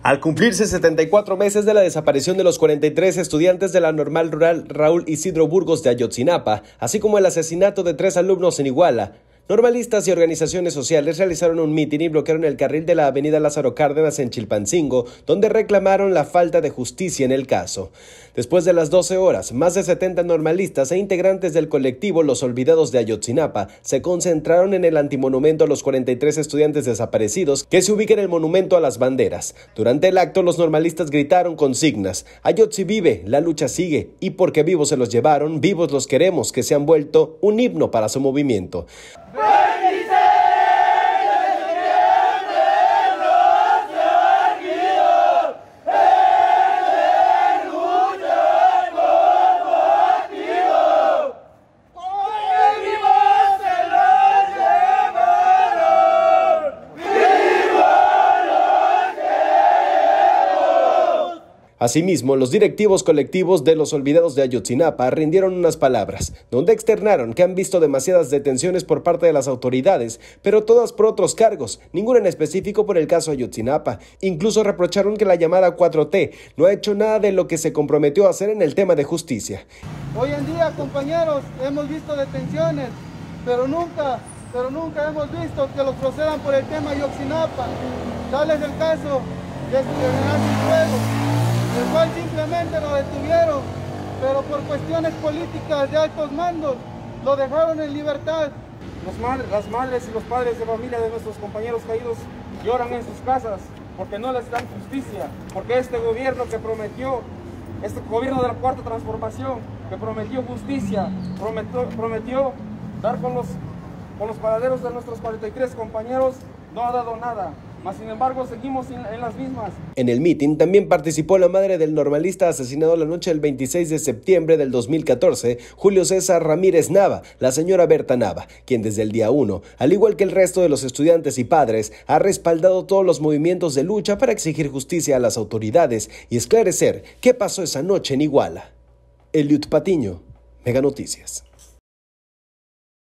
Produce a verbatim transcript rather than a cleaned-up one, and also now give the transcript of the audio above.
Al cumplirse setenta y cuatro meses de la desaparición de los cuarenta y tres estudiantes de la Normal Rural Raúl Isidro Burgos de Ayotzinapa, así como el asesinato de tres alumnos en Iguala, normalistas y organizaciones sociales realizaron un mitin y bloquearon el carril de la avenida Lázaro Cárdenas en Chilpancingo, donde reclamaron la falta de justicia en el caso. Después de las doce horas, más de setenta normalistas e integrantes del colectivo Los Olvidados de Ayotzinapa se concentraron en el antimonumento a los cuarenta y tres estudiantes desaparecidos que se ubica en el monumento a las banderas. Durante el acto, los normalistas gritaron consignas: Ayotzi vive, la lucha sigue, y porque vivos se los llevaron, vivos los queremos, que se han vuelto un himno para su movimiento. Asimismo, los directivos colectivos de Los Olvidados de Ayotzinapa rindieron unas palabras, donde externaron que han visto demasiadas detenciones por parte de las autoridades, pero todas por otros cargos, ninguna en específico por el caso Ayotzinapa. Incluso reprocharon que la llamada cuatro T no ha hecho nada de lo que se comprometió a hacer en el tema de justicia. Hoy en día, compañeros, hemos visto detenciones, pero nunca, pero nunca hemos visto que los procedan por el tema Ayotzinapa. Tal es el caso de este general Cienfuegos, el cual simplemente lo detuvieron, pero por cuestiones políticas de altos mandos lo dejaron en libertad. Los madres, las madres y los padres de familia de nuestros compañeros caídos lloran en sus casas porque no les dan justicia, porque este gobierno que prometió, este gobierno de la Cuarta Transformación, que prometió justicia, prometió, prometió dar con los, con los paraderos de nuestros cuarenta y tres compañeros, no ha dado nada. Mas, sin embargo, seguimos en las mismas. En el mitin también participó la madre del normalista asesinado la noche del veintiséis de septiembre del dos mil catorce, Julio César Ramírez Nava, la señora Berta Nava, quien desde el día uno, al igual que el resto de los estudiantes y padres, ha respaldado todos los movimientos de lucha para exigir justicia a las autoridades y esclarecer qué pasó esa noche en Iguala. Eliud Patiño, Mega Noticias.